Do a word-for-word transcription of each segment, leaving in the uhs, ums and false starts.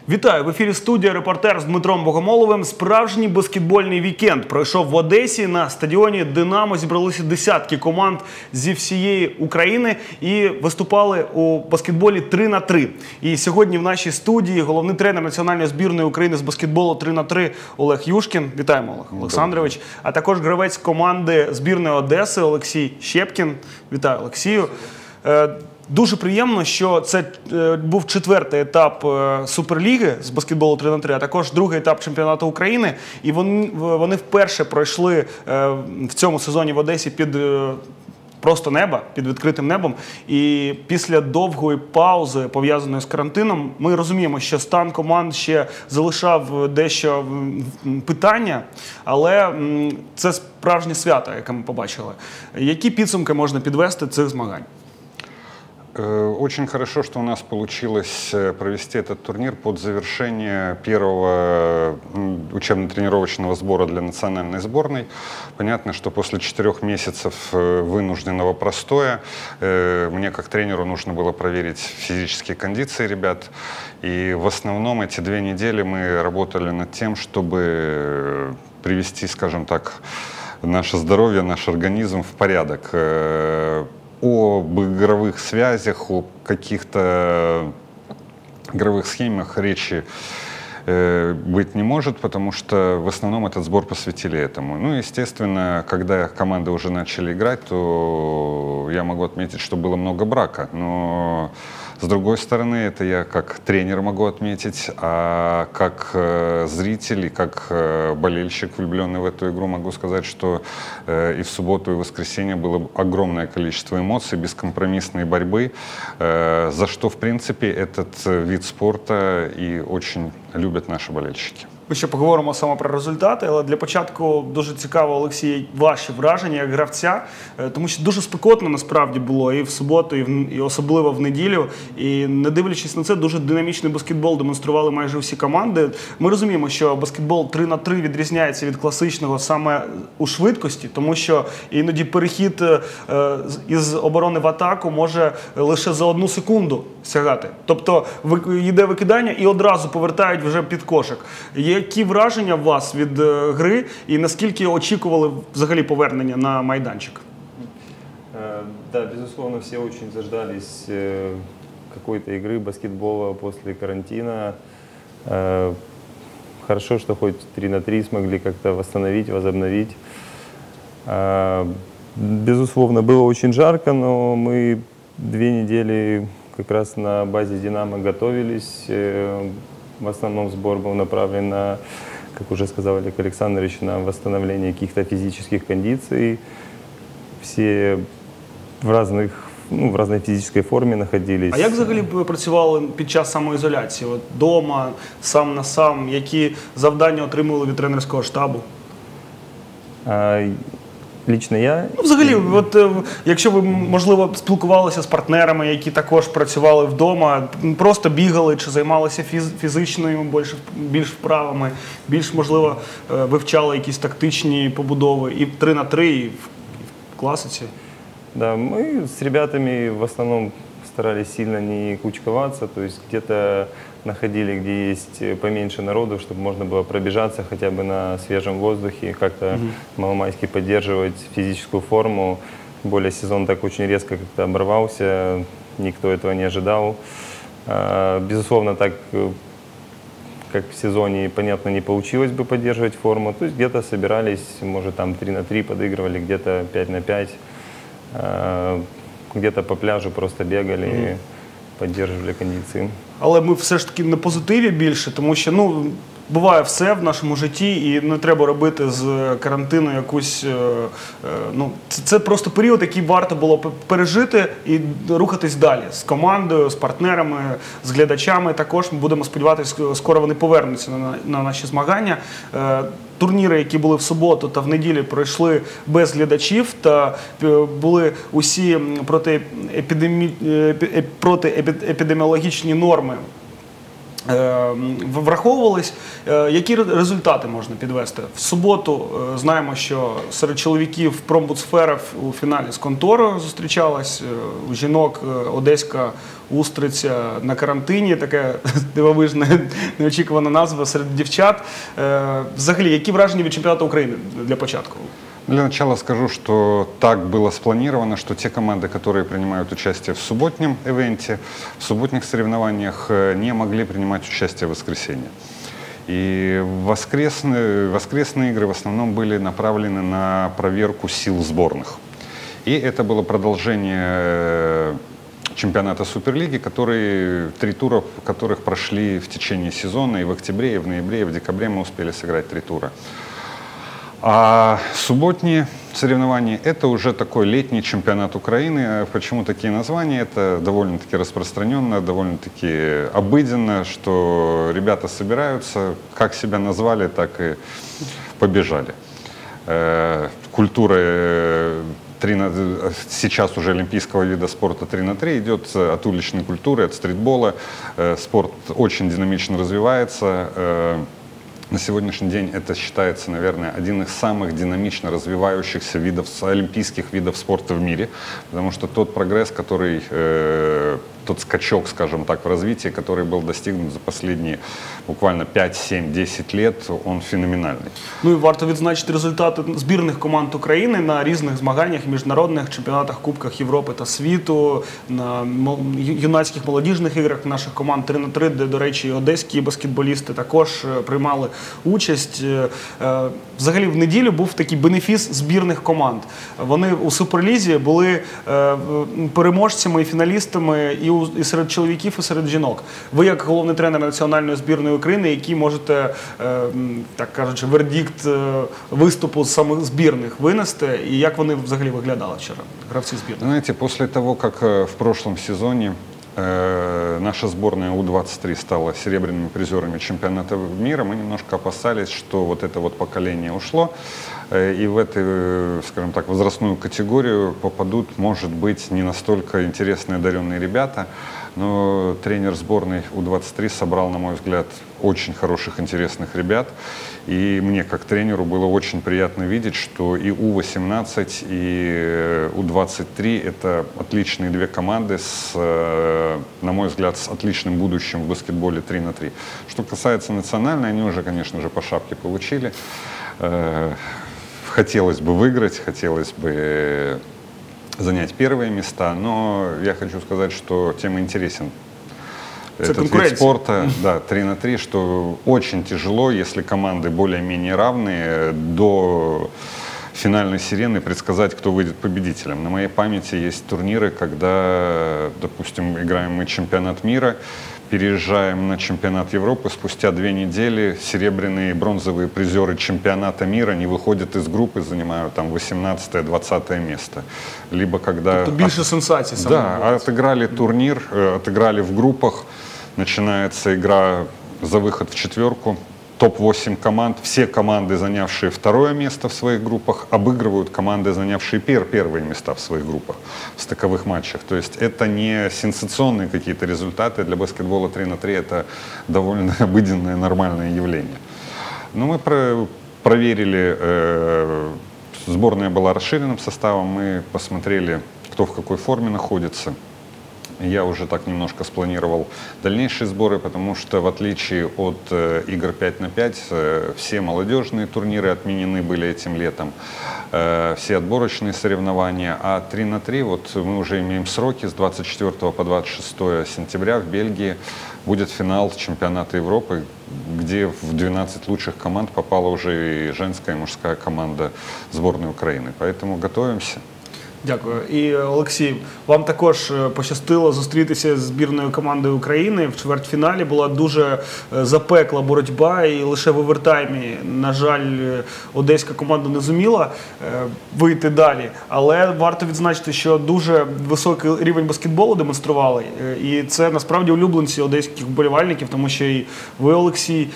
Вітаю! В ефірі студія «Репортер» з Дмитром Богомоловим. Справжній баскетбольний вікенд пройшов в Одесі. На стадіоні «Динамо» зібралися десятки команд зі всієї України і виступали у баскетболі три на три. І сьогодні в нашій студії головний тренер національної збірної України з баскетболу три на три Олег Юшкін. Вітаємо, Олег Олександрович. А також гравець команди збірної Одеси Олексій Щепкін. Вітаю, Олексію. Дуже приємно, що це був четвертий етап Суперліги з баскетболу три на три, а також другий етап чемпіонату України. І вони, вони вперше пройшли в цьому сезоні в Одесі під просто неба, під відкритим небом. І після довгої паузи, пов'язаної з карантином, ми розуміємо, що стан команд ще залишав дещо питання, але це справжнє свято, яке ми побачили. Які підсумки можна підвести цих змагань? Очень хорошо, что у нас получилось провести этот турнир под завершение первого учебно-тренировочного сбора для национальной сборной. Понятно, что после четырех месяцев вынужденного простоя мне как тренеру нужно было проверить физические кондиции ребят. И в основном эти две недели мы работали над тем, чтобы привести, скажем так, наше здоровье, наш организм в порядок. Об игровых связях, о каких-то игровых схемах речи э, быть не может, потому что в основном этот сбор посвятили этому. Ну, естественно, когда команды уже начали играть, то я могу отметить, что было много брака. Но с другой стороны, это я как тренер могу отметить, а как э, зритель и как э, болельщик, влюбленный в эту игру, могу сказать, что э, и в субботу, и в воскресенье было огромное количество эмоций, бескомпромиссной борьбы, э, за что, в принципе, этот вид спорта и очень любят наши болельщики. Ми ще поговоримо саме про результати, але для початку дуже цікаво, Олексій, ваші враження як гравця, тому що дуже спекотно насправді було і в суботу, і, в, і особливо в неділю. І не дивлячись на це, дуже динамічний баскетбол демонстрували майже всі команди. Ми розуміємо, що баскетбол три на три відрізняється від класичного саме у швидкості, тому що іноді перехід е, із оборони в атаку може лише за одну секунду сягати. Тобто йде викидання і одразу повертають вже під кошик. Які враження у вас від е, гри і наскільки очікували взагалі повернення на майданчик? Э, да, безусловно, все очень заждались э, какой-то игры баскетбола после карантина. Э, хорошо, что хоть три на три смогли как-то восстановить, возобновить. Э, безусловно, было очень жарко, но мы две недели как раз на базе «Динамо» готовились. Э, В основном сбор был направлен на, как уже сказал Олег Александрович, на восстановление каких-то физических кондиций. Все в, разных, ну, в разной физической форме находились. А як взагалі ви працювали під час самоізоляції? От дома, сам на сам, які завдання отримували від тренерського штабу? А, Лично я? Ну, взагалі, от, якщо ви, можливо, спілкувалися з партнерами, які також працювали вдома, просто бігали чи займалися фіз, фізичною більш, більш вправами, більш, можливо, вивчали якісь тактичні побудови і три на три, і в, в класиці? Да, мы с ребятами в основном старались сильно не кучковаться, то есть где-то находили, где есть поменьше народу, чтобы можно было пробежаться хотя бы на свежем воздухе, как-то mm-hmm. маломайски поддерживать физическую форму. Тем более сезон так очень резко как-то оборвался, никто этого не ожидал. Безусловно, так как в сезоне, понятно, не получилось бы поддерживать форму. То есть где-то собирались, может, там три на три подыгрывали, где-то пять на пять. Где-то по пляжу просто бегали mm-hmm. и підтримували кондиції. Але ми все ж таки на позитиві більше, тому що, ну, буває все в нашому житті, і не треба робити з карантину якусь, ну, це, це просто період, який варто було пережити і рухатись далі з командою, з партнерами, з глядачами. Також ми будемо сподіватися, скоро вони повернуться на, на наші змагання. Турніри, які були в суботу та в неділю, пройшли без глядачів, та були усі проти епідемі... проти епідеміологічні норми враховувались. Які результати можна підвести? В суботу знаємо, що серед чоловіків Промбудсфера у фіналі з Конторою зустрічалась, у жінок Одеська Устриця на карантині, таке дивовижне, неочікувана назва серед дівчат. Взагалі, які враження від чемпіонату України для початку? Для начала скажу, что так было спланировано, что те команды, которые принимают участие в субботнем ивенте, в субботних соревнованиях не могли принимать участие в воскресенье. И воскресные, воскресные игры в основном были направлены на проверку сил сборных. И это было продолжение чемпионата Суперлиги, которые, три тура которых прошли в течение сезона, и в октябре, и в ноябре, и в декабре мы успели сыграть три тура. А субботние соревнования – это уже такой летний чемпионат Украины. Почему такие названия? Это довольно-таки распространенно, довольно-таки обыденно, что ребята собираются, как себя назвали, так и побежали. Культура три на, сейчас уже олимпийского вида спорта три на три идет от уличной культуры, от стритбола. Спорт очень динамично развивается. На сегодняшний день это считается, наверное, один из самых динамично развивающихся видов, олимпийских видов спорта в мире, потому что тот прогресс, который, э, тот скачок, скажем так, в развитии, который был достигнут за последние буквально пять, семь, десять лет, он феноменальний. Ну і варто відзначити результати збірних команд України на різних змаганнях, міжнародних чемпіонатах, Кубках Європи та світу, на юнацьких молодіжних іграх наших команд три на три, де, до речі, одеські баскетболісти також приймали участь. Взагалі, в неділю був такий бенефіс збірних команд. Вони у Суперлізі були переможцями і фіналістами і, у, і серед чоловіків, і серед жінок. Ви, як головний тренер національної збірної України, які можете, так кажучи, вердикт виступу самих збірних винести, і як вони взагалі виглядали вчора, гравці збірних? Знаете, после того, как в прошлом сезоне э, наша сборная У двадцать три стала серебряными призерами чемпионата мира, мы немножко опасались, что вот это вот поколение ушло, э, и в эту, скажем так, возрастную категорию попадут, может быть, не настолько интересные одаренные ребята, но тренер сборной У двадцать три собрал, на мой взгляд, очень хороших, интересных ребят. И мне, как тренеру, было очень приятно видеть, что и У восемнадцать, и У двадцать три – это отличные две команды, с, на мой взгляд, с отличным будущим в баскетболе три на три. Что касается национальной, они уже, конечно же, по шапке получили. Хотелось бы выиграть, хотелось бы занять первые места, но я хочу сказать, что тем интересен этот вид спорта, да, три на три, что очень тяжело, если команды более-менее равные, до финальной сирены предсказать, кто выйдет победителем. На моей памяти есть турниры, когда, допустим, играем мы чемпионат мира, переезжаем на чемпионат Европы, спустя две недели серебряные и бронзовые призеры чемпионата мира не выходят из группы, занимают там восемнадцатое-двадцатое место. Либо когда... Это больше сенсаций. Да, отыграли турнир, отыграли в группах, начинается игра за выход в четверку. топ восемь команд, все команды, занявшие второе место в своих группах, обыгрывают команды, занявшие пер первые места в своих группах в стыковых матчах. То есть это не сенсационные какие-то результаты. Для баскетбола три на три это довольно обыденное, нормальное явление. Но мы про проверили, э, сборная была расширенным составом, мы посмотрели, кто в какой форме находится. Я уже так немножко спланировал дальнейшие сборы, потому что в отличие от э, игр пять на пять, э, все молодежные турниры отменены были этим летом, э, все отборочные соревнования, а три на три, вот мы уже имеем сроки, с двадцать четвёртого по двадцать шестое сентября в Бельгии будет финал чемпионата Европы, где в двенадцать лучших команд попала уже и женская, и мужская команда сборной Украины. Поэтому готовимся. Дякую. І, Олексій, вам також пощастило зустрітися з збірною командою України. В чвертьфіналі була дуже запекла боротьба, і лише в овертаймі, на жаль, одеська команда не зуміла вийти далі. Але варто відзначити, що дуже високий рівень баскетболу демонстрували. І це, насправді, улюбленці одеських вболівальників, тому що і ви, Олексій,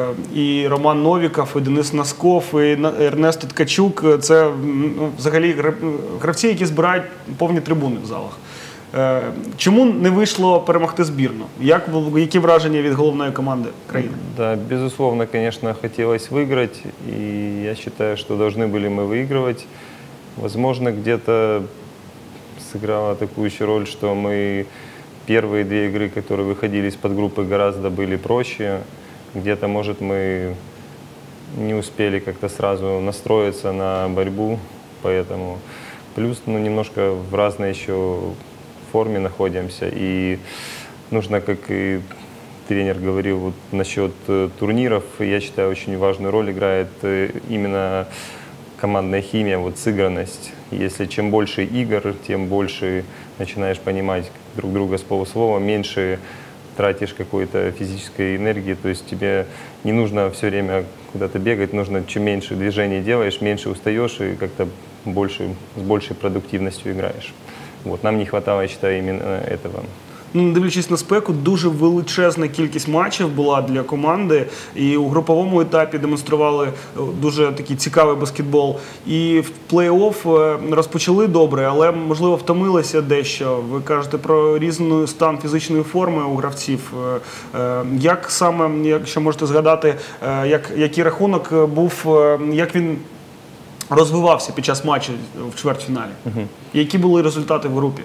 і Роман Новіков, і Денис Носков, і Ернест Ткачук – це взагалі гравці, які збирають повні трибуни в залах. Е, Чому не вийшло перемогти збірну? Як, які враження від головної команди країни? Да, безусловно, конечно, хотелось выиграть, и я считаю, что должны были мы выигрывать. Возможно, где-то сыграла такую еще роль, что мы первые две игры, которые выходили из-под группы, гораздо были проще. Где-то, может, мы не успели как-то сразу настроиться на борьбу, поэтому плюс, ну, немножко в разной еще форме находимся, и нужно, как и тренер говорил, вот насчет э, турниров, я считаю, очень важную роль играет э, именно командная химия, вот сыгранность. Если чем больше игр, тем больше начинаешь понимать друг друга с полуслова, меньше тратишь какой-то физической энергии, то есть тебе не нужно все время куда-то бегать, нужно, чем меньше движений делаешь, меньше устаешь и как-то больше, с большей продуктивностью играешь. Вот, нам не хватало, я считаю, именно этого. Ну, не дивлячись на спеку, дуже величезна кількість матчів була для команди, і у груповому етапі демонстрували дуже такий цікавий баскетбол. І в плей-офф розпочали добре, але, можливо, втомилися дещо. Ви кажете про різний стан фізичної форми у гравців. Як саме, якщо можете згадати, як, який рахунок був, як він розвивався під час матчу в чвертьфіналі? Угу. Які були результати в групі?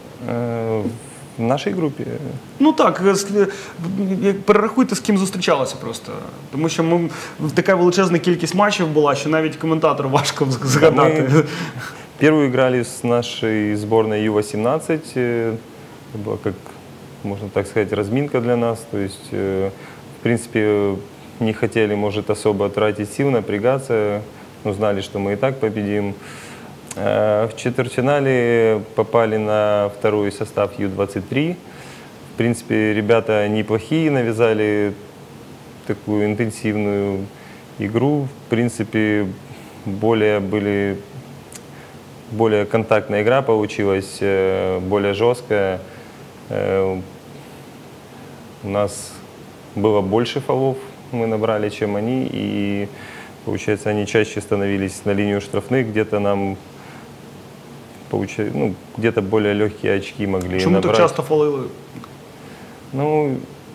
В нашій групі? Ну так, перерахуйте, з ким зустрічалися просто. Тому що ми, така величезна кількість матчів була, що навіть коментатору важко згадати. Ми первую играли с нашей сборной ю восемнадцать. Это была, как можно так сказать, разминка для нас. То есть, в принципе, не хотели, может, особо тратить сил, напрягаться. Но знали, что мы и так победим. В четвертьфинале попали на второй состав ю двадцать три. В принципе, ребята неплохие, навязали такую интенсивную игру. В принципе, более, были, более контактная игра получилась, более жесткая. У нас было больше фолов, мы набрали, чем они. И, получается, они чаще становились на линию штрафных, где-то нам ну, где-то более легкие очки могли Чому набрать. так часто фолили? Ну,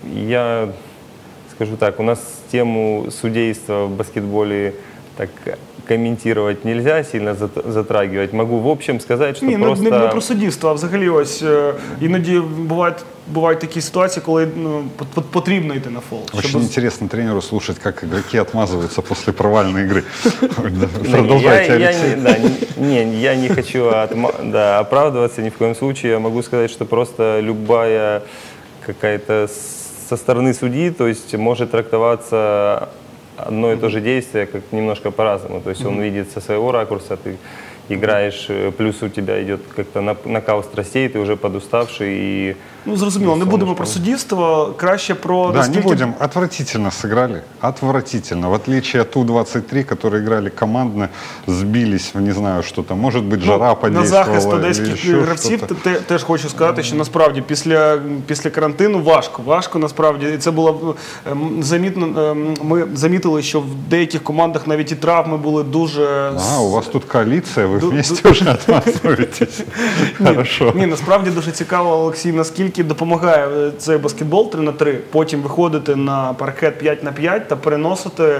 я скажу так, у нас тему судейства в баскетболе так комментировать нельзя, сильно затрагивать. Могу в общем сказать, что Ні, просто... не, не про суддівство, а взагалі ось іноді бувають, бувають такі ситуації, коли ну, потрібно йти на фол. Очень Щоб... интересно тренеру слушать, как игроки отмазываются после провальной игры. Продолжайте, Алексей. Не, я не хочу оправдываться ни в коем случае. Я могу сказать, что просто любая какая-то со стороны судьи, то есть может трактоваться одно и то же действие как немножко по-разному. То есть он видит со своего ракурса, ты играешь, плюс у тебя идет как-то накал страстей, ты уже подуставший. И... Ну, зрозуміло, не будемо про суддівство, краще про... Да, наскільки... не будем. Отвратительно сыграли. Отвратительно. В отличие от ю двадцать три, которые играли командно, сбились в не знаю что там. Может быть, жара ну, подействовала. На захист одеських гравців теж хочу сказати, що насправді після, після карантину важко. Важко насправді. І це було замітно. Ми замітили, що в деяких командах навіть і травми були дуже... А, у вас тут коаліція, ви вместе вже отмазуєтесь. Хорошо. Ні, насправді дуже цікаво, Олексій, наскільки допомагає цей баскетбол три на три, потім виходити на паркет п'ять на п'ять та переносити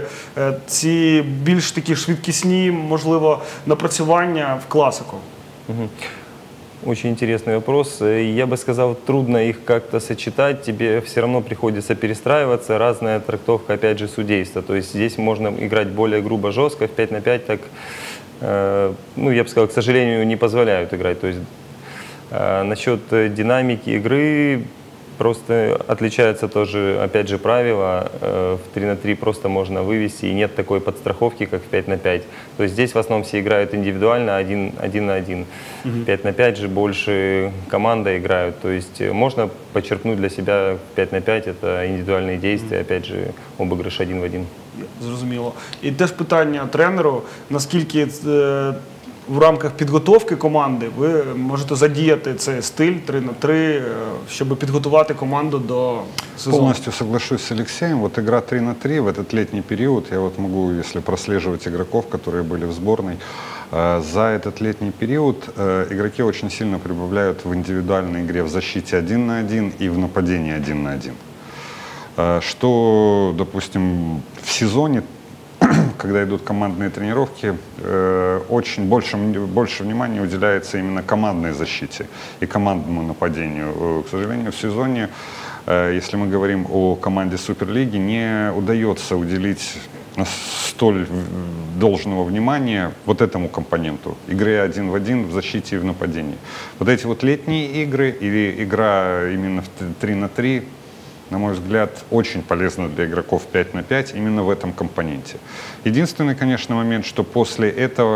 ці більш такі швидкісні, можливо, напрацювання в класику. Угу. Очень интересный вопрос. Я бы сказал, трудно их как-то сочетать, тебе все равно приходится перестраиваться, разная трактовка, опять же, судейства. То есть здесь можно играть более грубо, жестко, в пять на пять так, э, ну, я бы сказал, к сожалению, не позволяют играть. То есть э, насчет динамики игры просто отличается тоже, опять же, правило. Э, в три на три просто можно вывести, и нет такой подстраховки, как в пять на пять. То есть здесь в основном все играют индивидуально, один, один на один. Mm-hmm. пять на пять же больше команда играют. То есть можно почерпнуть для себя пять на пять, это индивидуальные действия, mm-hmm. опять же, обыгрыш один в один. Зрозуміло. І теж питання тренеру, наскільки е, в рамках підготовки команди ви можете задіяти цей стиль три на три, щоб підготувати команду до сезону? Полностью соглашусь с Алексеем. Вот игра три на три в этот летний период, я вот могу, если прослеживать игроков, которые были в сборной, За этот летний период игроки очень сильно прибавляют в индивидуальной игре в защите один на один и в нападении один на один. Что, допустим, в сезоне, когда идут командные тренировки, очень больше, больше внимания уделяется именно командной защите и командному нападению. К сожалению, в сезоне, если мы говорим о команде Суперлиги, не удается уделить столь должного внимания вот этому компоненту игры один в один в защите и в нападении. Вот эти вот летние игры или игра именно в три на три, на мой взгляд, очень полезна для игроков пять на пять именно в этом компоненте. Единственный, конечно, момент, что после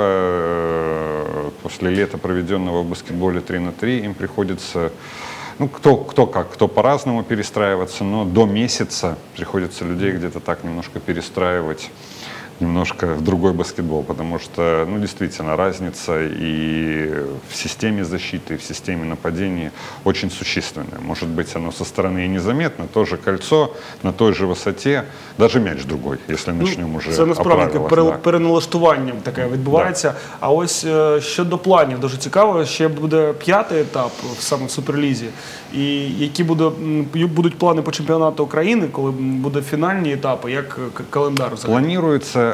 этого, после лета, проведенного в баскетболе три на три, им приходится, ну, кто, кто как, кто по-разному перестраиваться, но до месяца приходится людей где-то так немножко перестраивать, немножко в другой баскетбол, потому что, ну, действительно, разница и в системе защиты, и в системе нападения очень существенная. Может быть, оно со стороны и незаметно, тоже кольцо на той же висоті, даже м'яч другой, якщо почнемо ну, вже це насправді пере, да. переналаштуванням таке відбувається. Да. А ось щодо планів, дуже цікаво, ще буде п'ятий етап саме в Суперлізі. І які буде, будуть плани по чемпіонату України, коли буде фінальні етапи, як календар взагалі? Планируется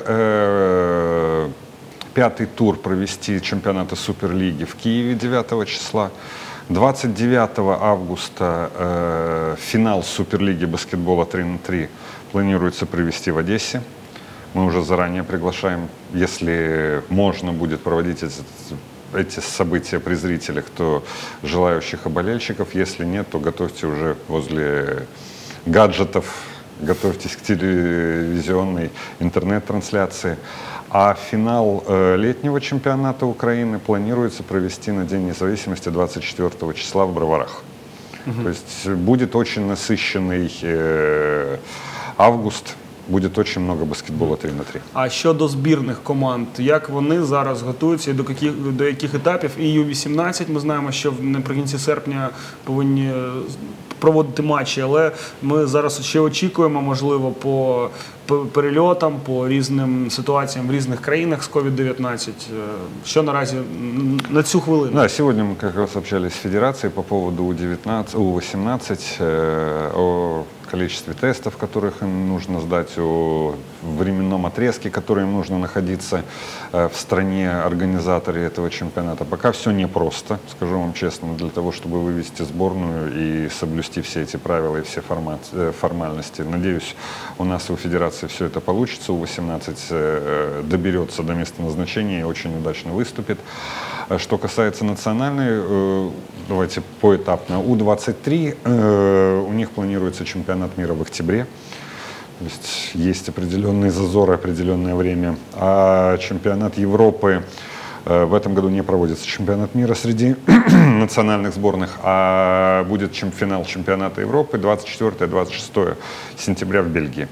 э, пятый тур провести чемпионата Суперлиги в Киеве девятого числа. двадцать девятого августа э, финал Суперлиги баскетбола три на три планируется провести в Одессе. Мы уже заранее приглашаем, если можно будет проводить эти, эти события при зрителях, то желающих и болельщиков. Если нет, то готовьте уже возле гаджетов, готовьтесь к телевизионной интернет-трансляции. А финал э, летнего чемпионата Украины планируется провести на День независимости двадцать четвёртого числа в Броварах. Mm-hmm. То есть будет очень насыщенный э, август. Буде дуже багато баскетболу три на три. А щодо збірних команд, як вони зараз готуються і до яких, до яких етапів? І ю вісімнадцять, ми знаємо, що наприкінці серпня повинні проводити матчі, але ми зараз ще очікуємо, можливо, по перельотам, по різним ситуаціям в різних країнах з ковід дев'ятнадцять. Що наразі на цю хвилину? Да, сегодня мы как раз общались с Федерацией по поводу у девятнадцать, у восемнадцать, э, о количестве тестов, которых им нужно сдать, о временном отрезке, который им нужно находиться э, в стране организаторе этого чемпионата. Пока все непросто, скажу вам честно, для того, чтобы вывести сборную и соблюсти все эти правила и все формат, э, формальности. Надеюсь, у нас и у Федерации все это получится. у восемнадцать э, доберется до места назначения и очень удачно выступит. Что касается национальной, э, давайте поэтапно. у двадцать три э, у них планируется чемпионат мира в октябре. То есть есть определенные зазоры, определенное время. А чемпионат Европы э, в этом году не проводится. Чемпионат мира среди национальных сборных, а будет чем, финал чемпионата Европы двадцать четвёртого — двадцать шестого сентября в Бельгии.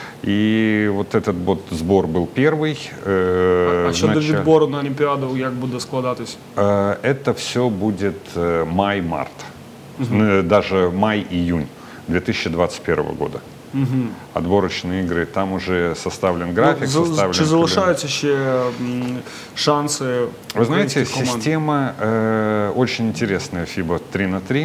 И вот этот вот сбор был первый. Э, а щодо начале... відбору на Олімпіаду, як буде складатись? Э, это все будет э, май-март, угу. Даже май-июнь две тысячи двадцать первого года. Угу. Отборочные игры, там уже составлен график, ну, составлен... Чи залишаються ще шанси? Вы знаете, система э, очень интересная фиба три на три.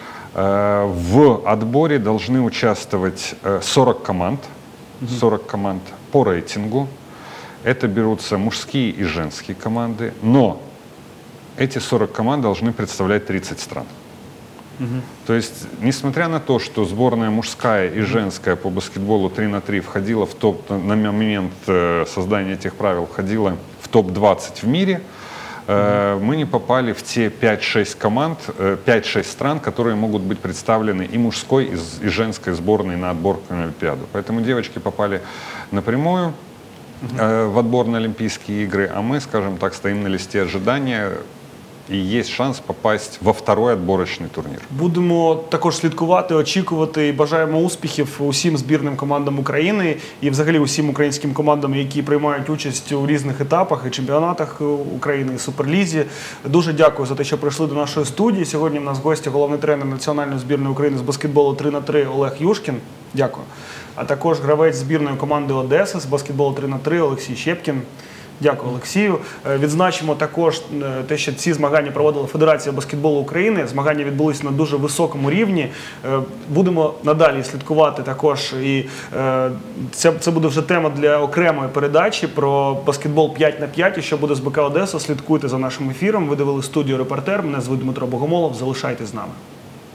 Э, в отборе должны участвовать э, сорок команд. сорок команд по рейтингу. Это берутся мужские и женские команды. Но эти сорок команд должны представлять тридцать стран. Угу. То есть, несмотря на то, что сборная мужская и женская по баскетболу три на три входила в топ, на момент создания этих правил, входила в топ двадцать в мире, Uh-huh. мы не попали в те пять-шесть команд, пять-шесть стран, которые могут быть представлены и мужской, и женской сборной на отборку на Олимпиаду. Поэтому девочки попали напрямую uh-huh. в отбор на Олимпийские игры, а мы, скажем так, стоим на листе ожидания. І є шанс попасть во второй відборочний турнір. Будемо також слідкувати, очікувати і бажаємо успіхів усім збірним командам України і взагалі усім українським командам, які приймають участь у різних етапах і чемпіонатах України, і Суперлізі. Дуже дякую за те, що прийшли до нашої студії. Сьогодні в нас в гості головний тренер національної збірної України з баскетболу три на три Олег Юшкін. Дякую. А також гравець збірної команди Одеси з баскетболу три на три Олексій Щепкін. Дякую, Олексію. Е, Відзначимо також е, те, що ці змагання проводила Федерація баскетболу України. Змагання відбулися на дуже високому рівні. Е, Будемо надалі слідкувати також. І е, це, це буде вже тема для окремої передачі про баскетбол п'ять на п'ять. І що буде з БК Одеса, слідкуйте за нашим ефіром. Ви дивили студію «Репортер». Мене звуть Дмитро Богомолов. Залишайтесь з нами.